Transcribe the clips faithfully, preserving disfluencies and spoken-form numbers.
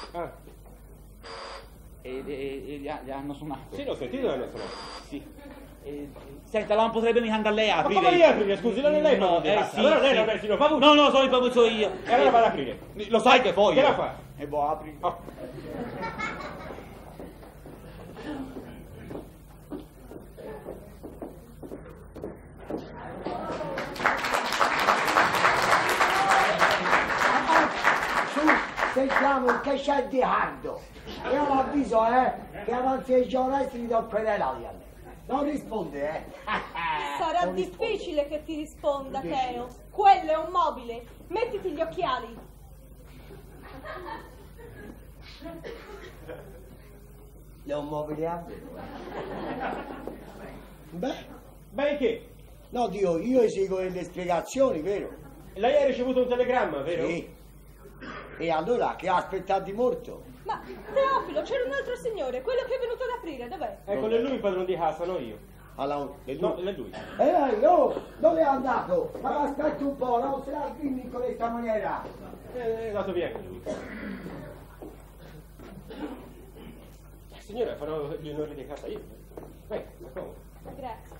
Ah. E, e, e gli, ha- gli hanno suonato. Sì, l'ho sentito che hanno suonato. Sì. E, senta, non potrebbe mica andare lei a Ma aprire? come lei aprire? Scusi, non è lei No, proprio di eh, casa. sì, Allora lei sì. non è il signor Pavucci. No, no, sono il Pavuccio io. E allora vado ad aprire. Lo sai che poi Che io. la fa? E boh, apri. Oh. Su, sentiamo che c'è di caldo. Io l'avviso, eh, che avanti ai giorni ti do querelare a me. Non risponde, eh. Sarà Non risponde. difficile che ti risponda, Difficile. Teo. Quello è un mobile. Mettiti gli occhiali. Le ho mobili a vero, eh. Beh, Beh, che? no, Dio, io eseguo le spiegazioni, vero? Lei ha ricevuto un telegramma, vero? Sì. E allora, che ha aspettato di morto? Ma, Teofilo, c'era un altro signore, quello che è venuto ad aprire, dov'è? Ecco, è lui il padrone di casa, non io. Alla... E No, lui? è lui. Ehi, oh, dove è andato? Ma aspetta un po', non se la sbirri in questa maniera. È andato via anche lui. Signora, farò gli onori di casa io. Beh, come? Grazie.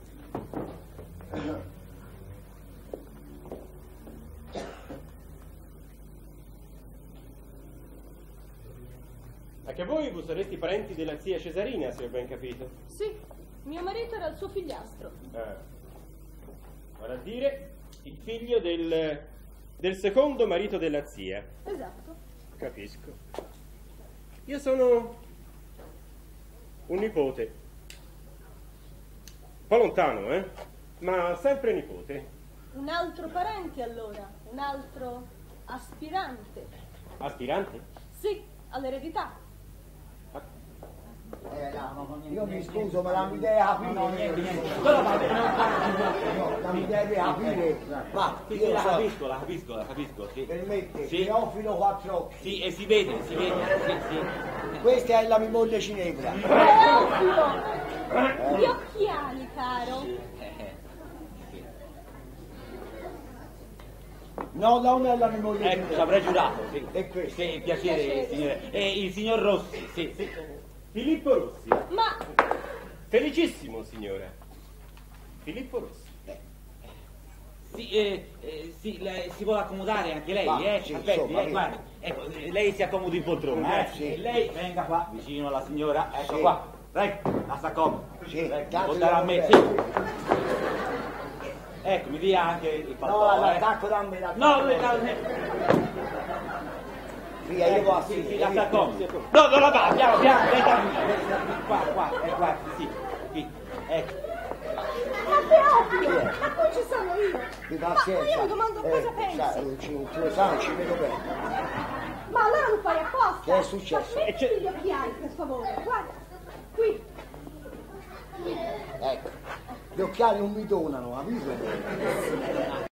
Anche voi voi sareste parenti della zia Cesarina, se ho ben capito. Sì, mio marito era il suo figliastro. Ah. Vale a dire il figlio del, del secondo marito della zia. Esatto. Capisco. Io sono un nipote. Un po' lontano, eh? Ma sempre nipote. Un altro parente allora, un altro aspirante. Aspirante? Sì, all'eredità. Io mi scuso, ma la mi devi aprire. No, la mi devi aprire. Ma, Sì, sì, io la so, capisco, la capisco, la capisco, sì. permette, Sì. Teofilo quattro occhi. Sì, e si vede, si vede, sì, sì. Questa è la mia moglie cinegra. Teofilo! Gli occhiali, caro. No, non è la mia moglie Ecco, ci cinegra. avrei giurato, sì. E questo? Sì, piacere, Piacere. signore. E il signor Rossi, sì, sì. Filippo Rossi. Ma Felicissimo, signora. Filippo Rossi. Sì, eh, eh, sì, lei- si vuole accomodare anche lei, Va, eh? sì, Aspetti, insomma, eh, sì. guardi. Ecco, eh, lei si accomodi in poltrona, eh? Sì. E lei venga qua, vicino alla signora, ecco Sì. qua. Prego, la sta comodo. Sì, Prego, tanto portare a me, io sì. non Ecco, mi dia anche il No, pantone, eh. l'attacco da me, l'attacco No, da me. no, no. Via, io vado a Sì, sì, sì, la sta comodo. No, non la va, piano, piano, lei sta qua, qua, eh, qua, sì, sì, ecco. Ma Teofilo, ma qui ci sono io. Di Ma pazienza. io domando cosa Eh, pensi. sai, ci- tu lo sai, ci vedo bene. Ma allora lo fai apposta. Che è successo? Ma mettiti gli occhiali, per favore. Guarda, qui. Ecco, gli occhiali non mi donano, avviso.